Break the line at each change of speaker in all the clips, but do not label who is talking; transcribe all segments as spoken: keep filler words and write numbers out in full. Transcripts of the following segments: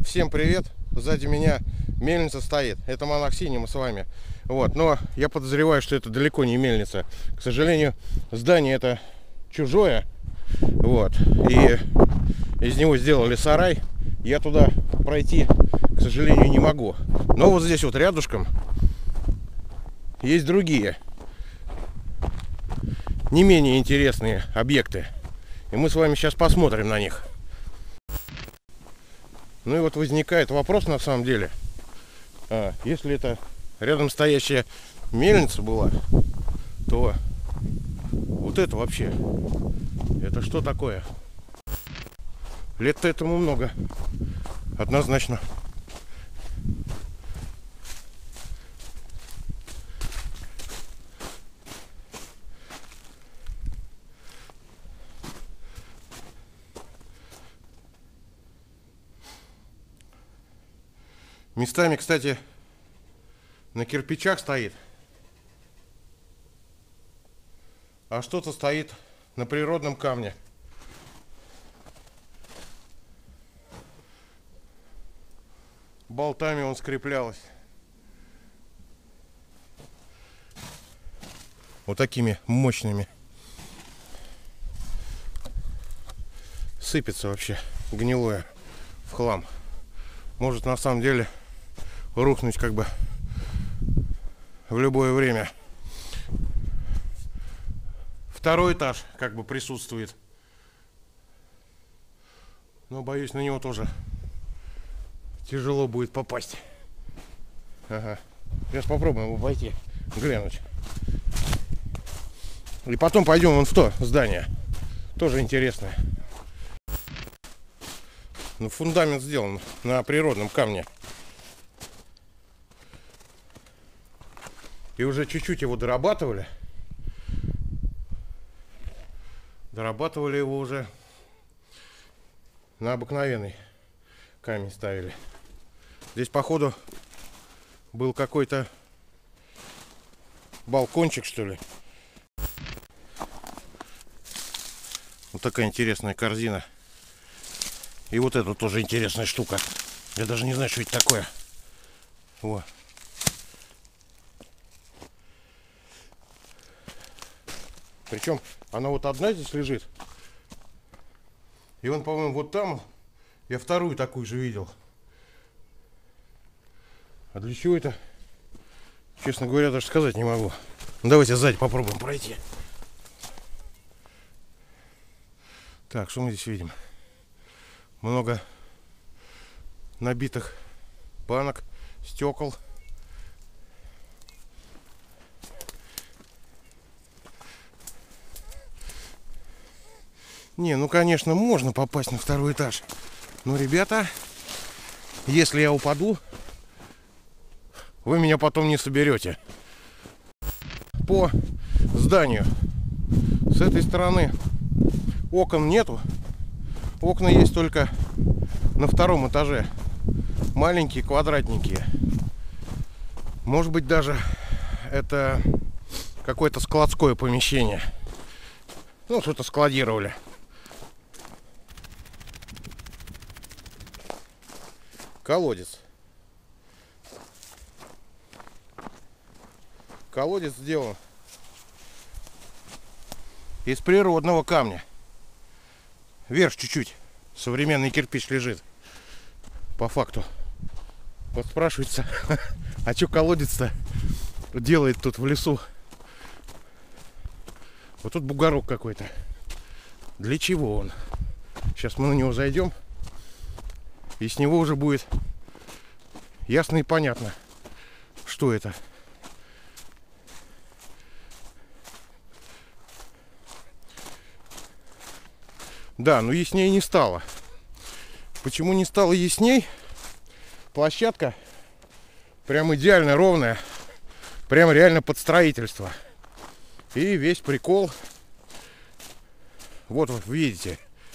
Всем привет! Сзади меня мельница стоит. Это монах Синий, мы с вами. Вот, но я подозреваю, что это далеко не мельница. К сожалению, здание это чужое. Вот. И из него сделали сарай. Я туда пройти, к сожалению, не могу. Но вот здесь вот рядышком есть другие, не менее интересные объекты. И мы с вами сейчас посмотрим на них. Ну и вот возникает вопрос на самом деле. А, если это рядом стоящая мельница была, то вот это вообще, это что такое? Лет-то этому много. Однозначно. Местами, кстати, на кирпичах стоит, а что-то стоит на природном камне. Болтами он скреплялось. Вот такими мощными. Сыпется вообще гнилое в хлам. Может на самом деле рухнуть как бы в любое время. Второй этаж как бы присутствует, но боюсь, на него тоже тяжело будет попасть. Ага. Сейчас попробуем обойти, глянуть. И потом пойдем вон в то здание. Тоже интересное. Ну, фундамент сделан на природном камне. И уже чуть-чуть его дорабатывали. Дорабатывали его уже на обыкновенный камень ставили. Здесь, походу, был какой-то балкончик, что ли. Вот такая интересная корзина. И вот это тоже интересная штука. Я даже не знаю, что это такое. Во. Причем она вот одна здесь лежит. И он, по-моему, вот там я вторую такую же видел. А для чего это? Честно говоря, даже сказать не могу. Ну, давайте сзади попробуем пройти. Так, что мы здесь видим? Много набитых банок, стекол. Не, ну конечно, можно попасть на второй этаж. Но, ребята, если я упаду, вы меня потом не соберете. По зданию с этой стороны окон нету. Окна есть только на втором этаже. Маленькие, квадратненькие. Может быть, даже это какое-то складское помещение. Ну, что-то складировали. Колодец. Колодец сделан из природного камня. Вверх чуть-чуть. Современный кирпич лежит. По факту. Вот спрашивается, а что колодец-то делает тут в лесу? Вот тут бугорок какой-то. Для чего он? Сейчас мы на него зайдем. И с него уже будет ясно и понятно, что это. Да, но яснее не стало. Почему не стало ясней? Площадка прям идеально ровная. Прям реально под строительство. И весь прикол. Вот вы видите.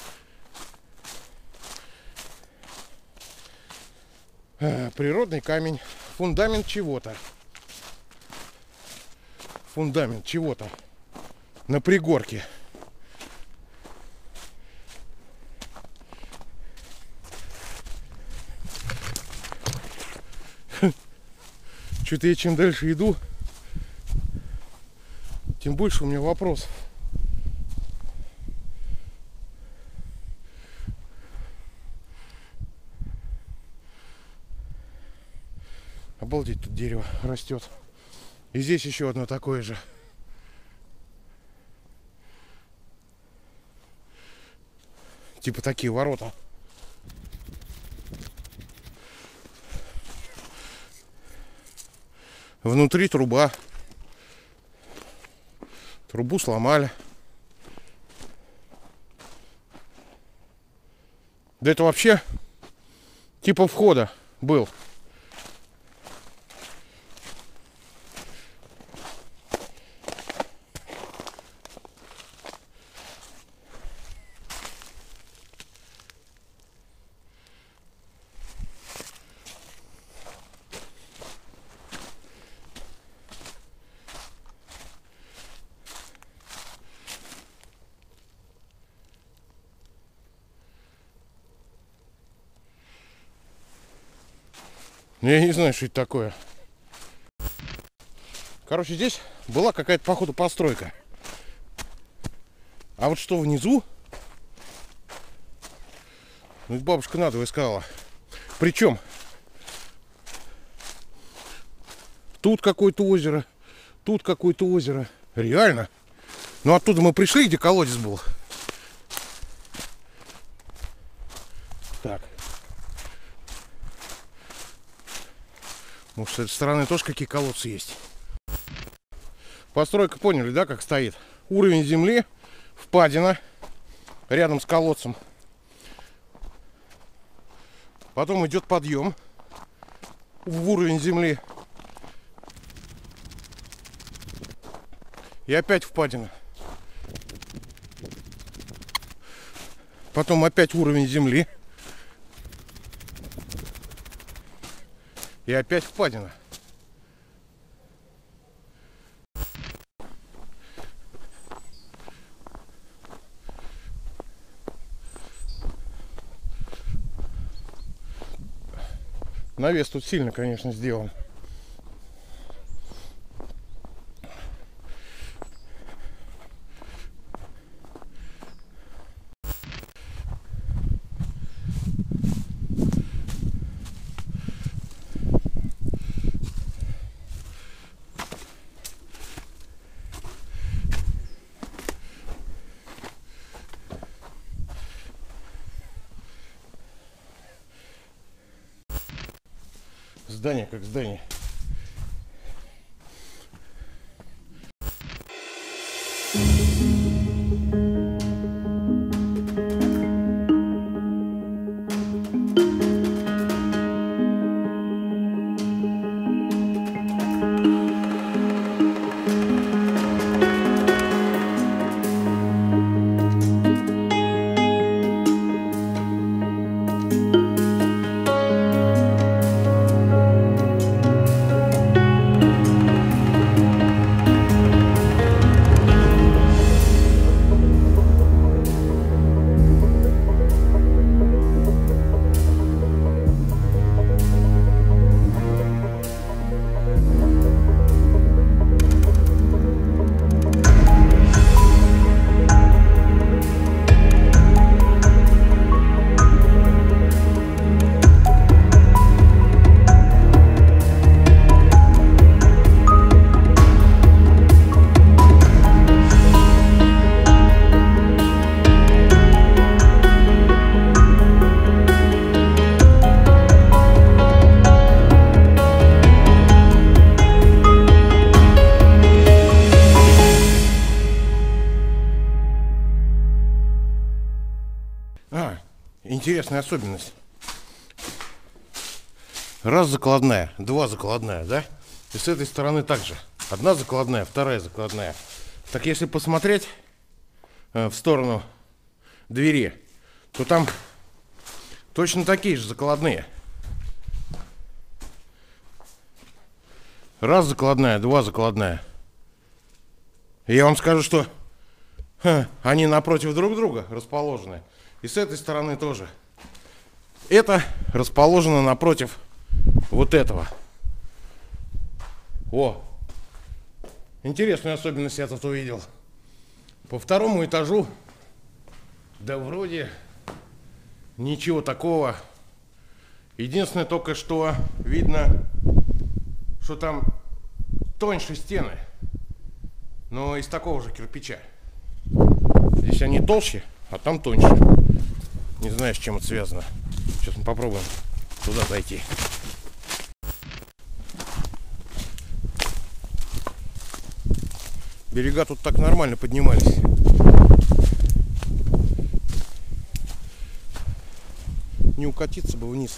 Природный камень. Фундамент чего-то. Фундамент чего-то. На пригорке. Что-то я чем дальше иду, тем больше у меня вопросов. Обалдеть, тут дерево растет. И здесь еще одно такое же. Типа такие ворота. Внутри труба. Трубу сломали. Да это вообще типа входа был. Я не знаю, что это такое. Короче, здесь была какая-то, походу, постройка. А вот что внизу, ну, бабушка надвое сказала. Причем тут какое-то озеро, тут какое-то озеро. Реально. Ну, оттуда мы пришли, где колодец был. Так. Может, с этой стороны тоже какие колодцы есть. Постройка, поняли, да, как стоит? Уровень земли, впадина, рядом с колодцем. Потом идет подъем в уровень земли. И опять впадина. Потом опять уровень земли. И опять впадина. Навес тут сильно, конечно, сделан. Здание как здание. А, интересная особенность. Раз закладная, два закладная, да? И с этой стороны также. Одна закладная, вторая закладная. Так если посмотреть э, в сторону двери, то там точно такие же закладные. Раз закладная, два закладная. И я вам скажу, что ха, они напротив друг друга расположены. И с этой стороны тоже. Это расположено напротив вот этого. О! Интересную особенность я тут увидел. По второму этажу, да вроде ничего такого. Единственное только, что видно, что там тоньше стены, но из такого же кирпича. Здесь они толще, а там тоньше. Не знаю, с чем это связано. Сейчас мы попробуем туда зайти. Берега тут так нормально поднимались. Не укатиться бы вниз.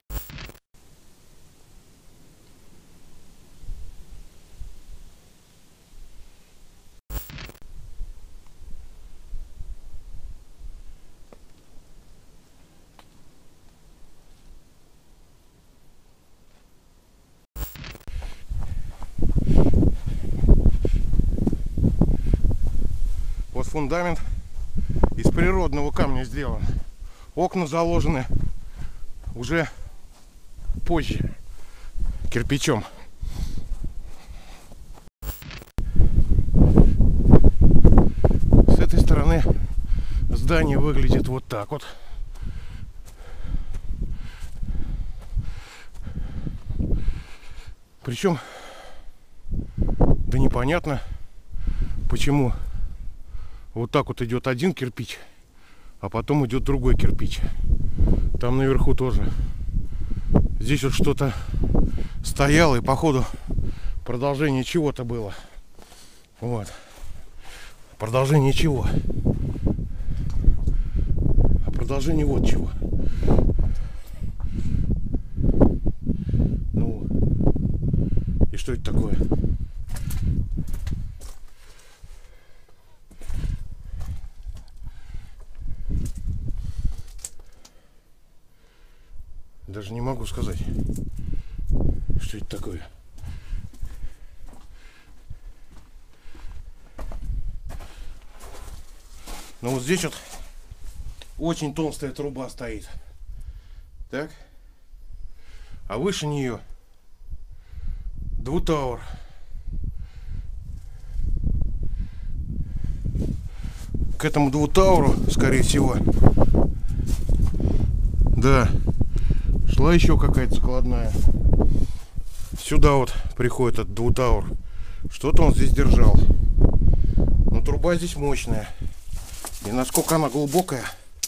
Вот фундамент из природного камня сделан. Окна заложены уже позже кирпичом. С этой стороны здание выглядит вот так вот. Причем, да непонятно, почему вот так вот идет один кирпич, а потом идет другой кирпич. Там наверху тоже. Здесь вот что-то стояло, и походу продолжение чего-то было. Вот. Продолжение чего? А продолжение вот чего. Ну, и что это такое? Даже не могу сказать, что это такое. Но вот здесь вот очень толстая труба стоит. Так. А выше нее двутауэр. К этому двутауру, скорее всего, да, шла еще какая-то складная. Сюда вот приходит этот двутаур. Что-то он здесь держал. Но труба здесь мощная. И насколько она глубокая,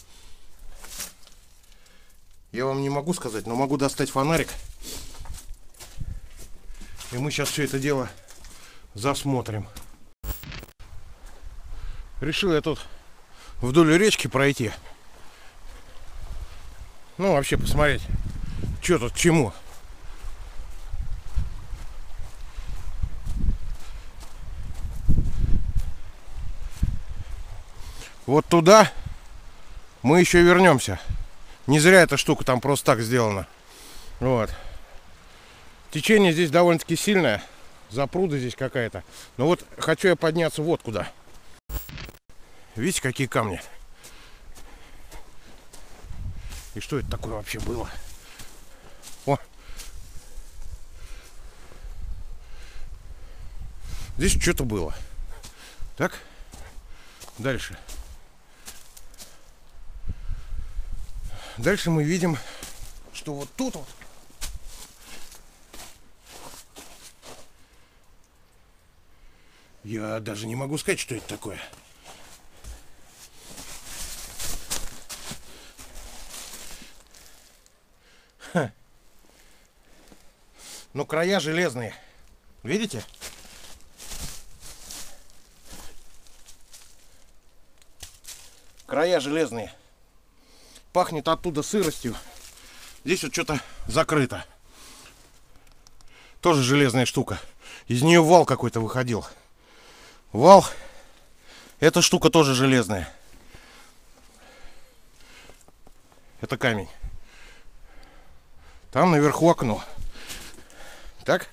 я вам не могу сказать, но могу достать фонарик. И мы сейчас все это дело засмотрим. Решил я тут вдоль речки пройти. Ну, вообще посмотреть, что тут к чему. Вот туда мы еще вернемся. Не зря эта штука там просто так сделана. Вот. Течение здесь довольно-таки сильное. Запруда здесь какая-то. Но вот хочу я подняться вот куда. Видите, какие камни? И что это такое вообще было? О! Здесь что-то было. Так? Дальше. Дальше мы видим, что вот тут вот я даже не могу сказать, что это такое. Ха. Но края железные. Видите? Края железные. Пахнет оттуда сыростью. Здесь вот что-то закрыто. Тоже железная штука. Из нее вал какой-то выходил. Вал. Эта штука тоже железная. Это камень. Там наверху окно. Так.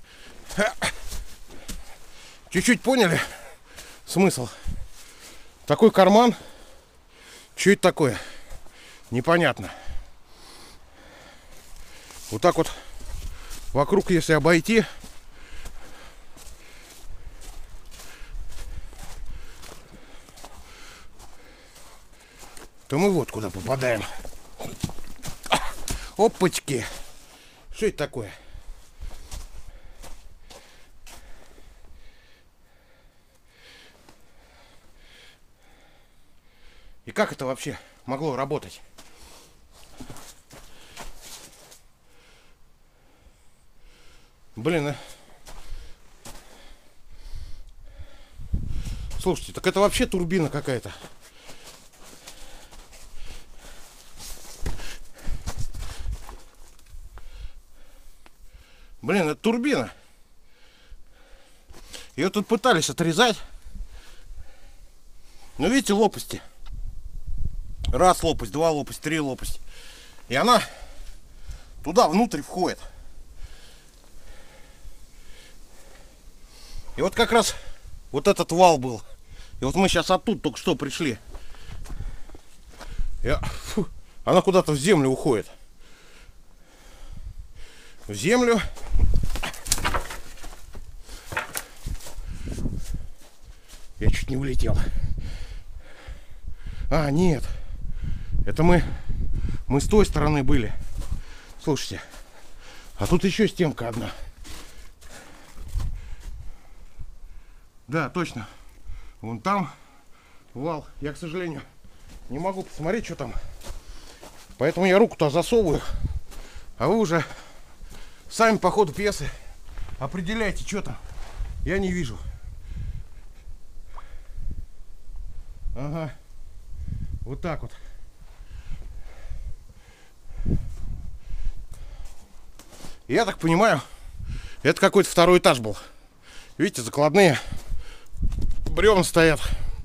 Чуть-чуть поняли смысл? Такой карман. Что это такое? Непонятно. Вот так вот вокруг, если обойти, то мы вот куда попадаем. Опачки. Что это такое? И как это вообще могло работать? Блин, а... Слушайте, так это вообще турбина какая-то. Блин, это турбина. Ее тут пытались отрезать. Но видите, лопасти. Раз лопасть, два лопасть, три лопасть. И она туда внутрь входит. И вот как раз вот этот вал был. И вот мы сейчас оттуда только что пришли. Я... Фу. Она куда-то в землю уходит. В землю. Я чуть не улетел. А, нет. Это мы... Мы с той стороны были. Слушайте. А тут еще стенка одна. Да, точно. Вон там вал. Я, к сожалению, не могу посмотреть, что там. Поэтому я руку туда засовываю. А вы уже сами по ходу пьесы определяйте, что там. Я не вижу. Ага. Вот так вот. Я так понимаю, это какой-то второй этаж был. Видите, закладные бревна стоят.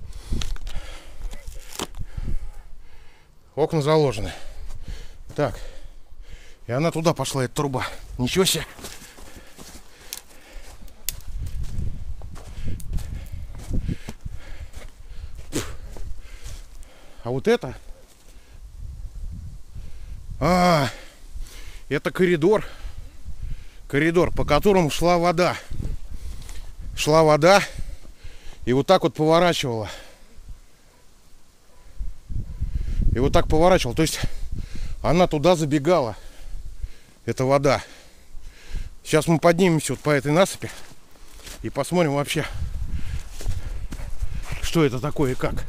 Окна заложены. Так. И она туда пошла, эта труба. Ничего себе. А вот это... А, это коридор. Коридор, по которому шла вода. Шла вода и вот так вот поворачивала. И вот так поворачивала. То есть она туда забегала. Это вода. Сейчас мы поднимемся вот по этой насыпи и посмотрим вообще, что это такое и как.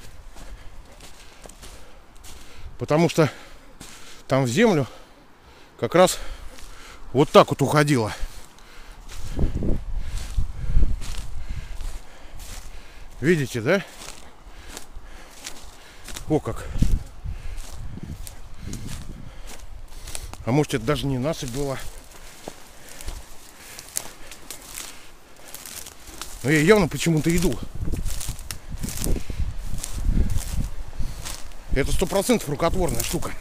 Потому что там в землю как раз вот так вот уходила. Видите, да? О, как. А может, это даже не насыпь была. Но я явно почему-то иду. Это сто процентов рукотворная штука.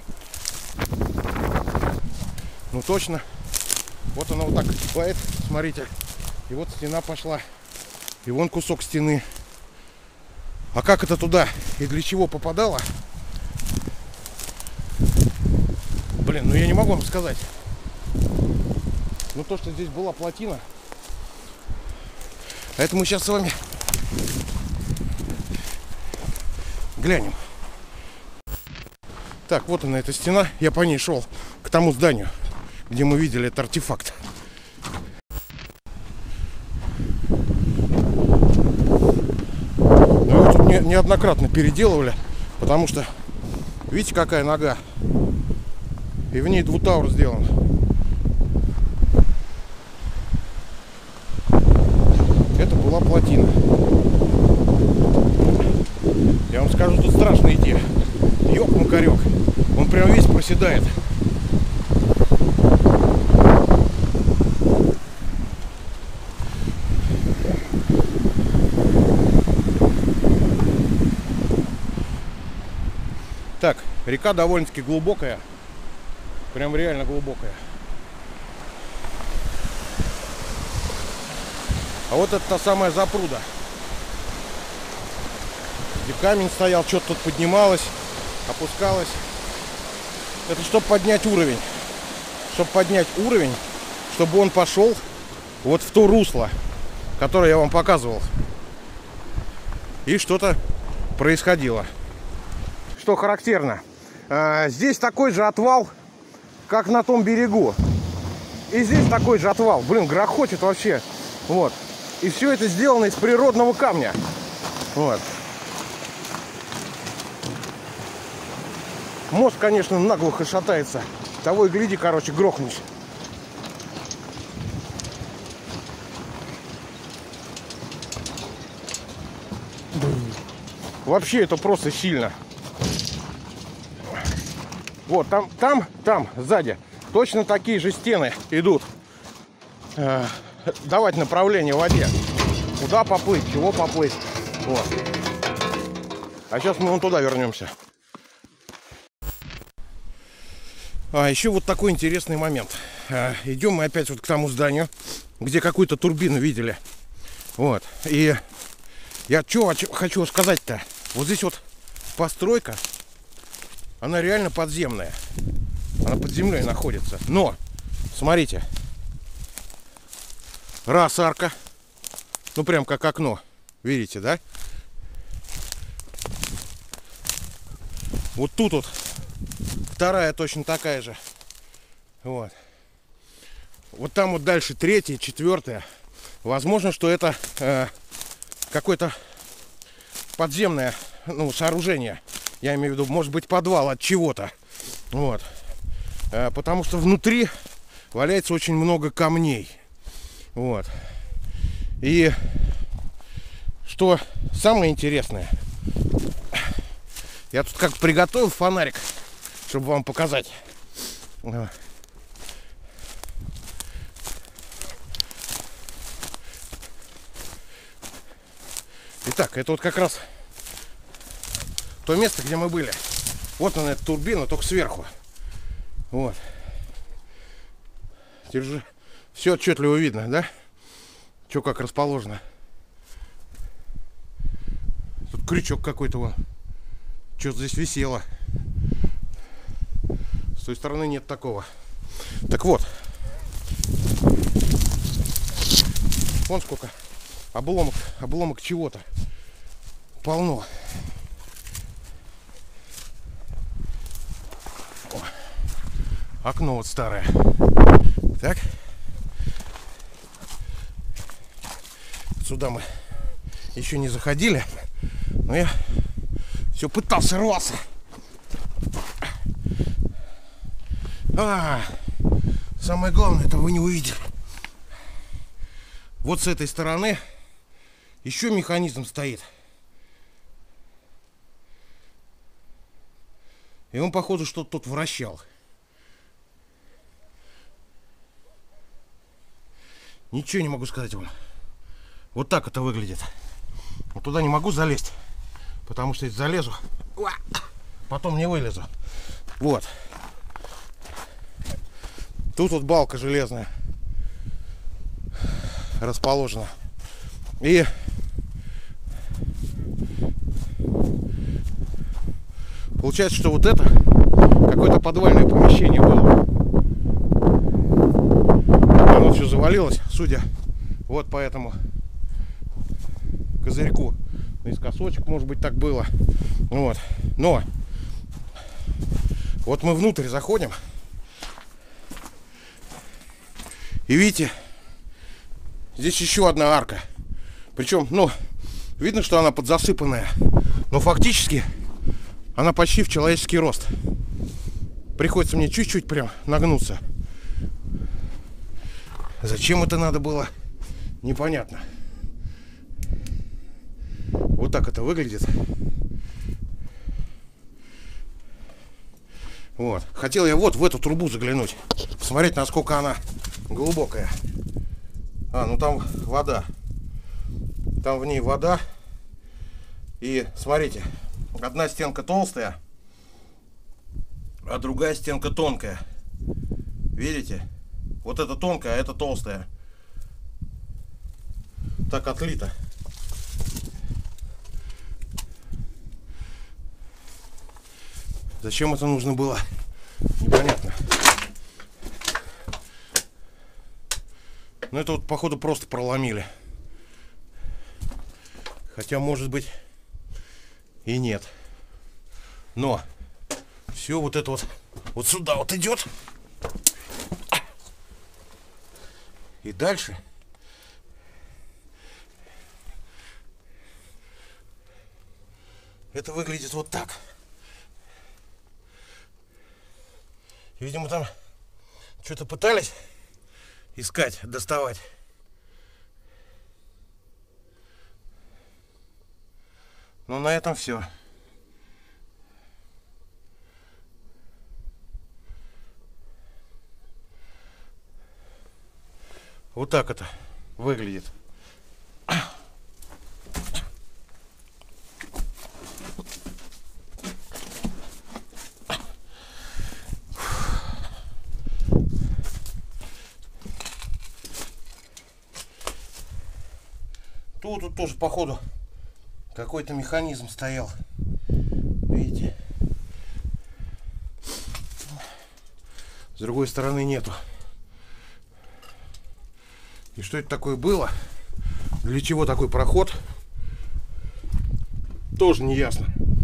Ну точно. Вот она вот так кипает, смотрите. И вот стена пошла. И вон кусок стены. А как это туда и для чего попадало? Блин, ну я не могу вам сказать. Ну то, что здесь была плотина. А это мы сейчас с вами глянем. Так, вот она, эта стена. Я по ней шел к тому зданию, где мы видели этот артефакт. Но его тут не, неоднократно переделывали, потому что, видите, какая нога. И в ней двутаур сделан. Это была плотина. Я вам скажу, тут страшно идти. Ёк-макарёк. Он прям весь проседает. Так, река довольно-таки глубокая. Прям реально глубокая. А вот это та самая запруда. Где камень стоял, что-то тут поднималось, опускалось. Это чтобы поднять уровень. Чтобы поднять уровень, чтобы он пошел вот в то русло, которое я вам показывал. И что-то происходило. что характерно. Здесь такой же отвал, как на том берегу. И здесь такой же отвал. Блин, грохочет вообще. Вот. И все это сделано из природного камня. Вот. Мост, конечно, наглухо шатается. Того и гляди, короче, грохнешь. Вообще это просто сильно. Вот, там, там, там, сзади точно такие же стены идут. Э, давать направление в воде. Куда поплыть, чего поплыть. Вот. А сейчас мы вон туда вернемся. А еще вот такой интересный момент. Э, идем мы опять вот к тому зданию, где какую-то турбину видели. Вот. И я что хочу сказать-то. Вот здесь вот постройка, она реально подземная. Она под землей находится. Но, смотрите. Раз арка. Ну, прям как окно. Видите, да? Вот тут вот вторая точно такая же. Вот. Вот там вот дальше третья, четвертая. Возможно, что это э, какое-то подземное, ну, сооружение. Я имею в виду, может быть, подвал от чего-то. Вот. Э, потому что внутри валяется очень много камней. Вот. И что самое интересное, я тут как приготовил фонарик, чтобы вам показать. Итак, это вот как раз то место, где мы были. Вот она, эта турбина, только сверху. Вот. Держи. Все отчетливо видно, да? Что как расположено. Тут крючок какой-то вон. Что-то здесь висело. С той стороны нет такого. Так вот. Вон сколько обломок, обломок чего-то. Полно. О, окно вот старое. Так. Сюда мы еще не заходили, но я все пытался рваться. А, самое главное, это вы не увидели. Вот с этой стороны еще механизм стоит. И он, походу, что-то тут вращал. Ничего не могу сказать вам. Вот так это выглядит. Вот туда не могу залезть, потому что если залезу, потом не вылезу. Вот. Тут вот балка железная расположена. И получается, что вот это какое-то подвальное помещение было. Оно все завалилось, судя вот по этому козырьку. Наискосочек, может быть, так было. Вот. Но вот мы внутрь заходим. И видите, здесь еще одна арка. Причем, ну, видно, что она подзасыпанная. Но фактически она почти в человеческий рост. Приходится мне чуть-чуть прям нагнуться. Зачем это надо было, непонятно. Вот так это выглядит. Вот. Хотел я вот в эту трубу заглянуть. Посмотреть, насколько она глубокая. А, ну там вода. Там в ней вода. И смотрите, одна стенка толстая, а другая стенка тонкая. Видите? Вот это тонкая, а это толстая. Так отлито. Зачем это нужно было? Непонятно. Ну это вот, походу, просто проломили. Хотя, может быть, и нет. Но все вот это вот вот сюда вот идет. И дальше это выглядит вот так. Видимо, там что-то пытались искать, доставать. Но на этом все. Вот так это выглядит. Тут, тут тоже походу какой-то механизм стоял. Видите? С другой стороны нету. И что это такое было? Для чего такой проход? Тоже не ясно.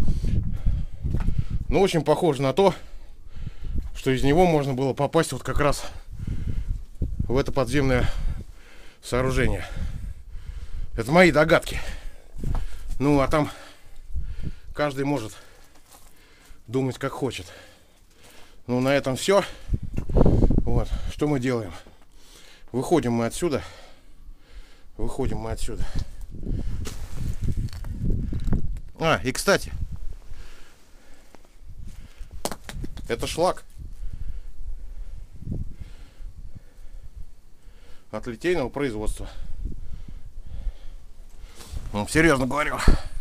Но очень похоже на то, что из него можно было попасть вот как раз в это подземное сооружение. Это мои догадки. Ну, а там каждый может думать как хочет. Ну, на этом все. Вот, что мы делаем? Выходим мы отсюда. Выходим мы отсюда. А, и кстати, это шлак от литейного производства. Ну, серьезно говорю.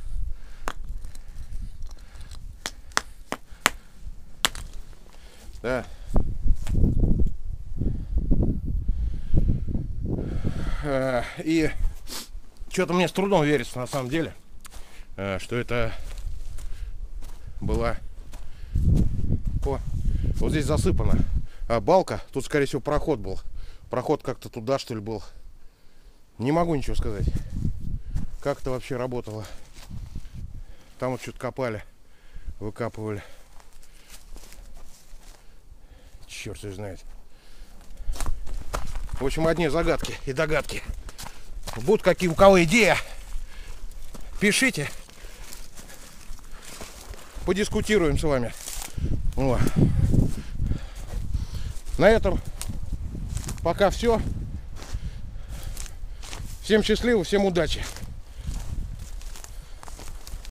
Да. И что-то мне с трудом верится, на самом деле, что это была... О, вот здесь засыпана балка. Тут, скорее всего, проход был. Проход как-то туда, что ли, был. Не могу ничего сказать. Как это вообще работало? Там вот что-то копали, выкапывали. Черт его знает. В общем, одни загадки и догадки. Будут какие у кого идеи, пишите. Подискутируем с вами. О. На этом пока все. Всем счастливо, всем удачи.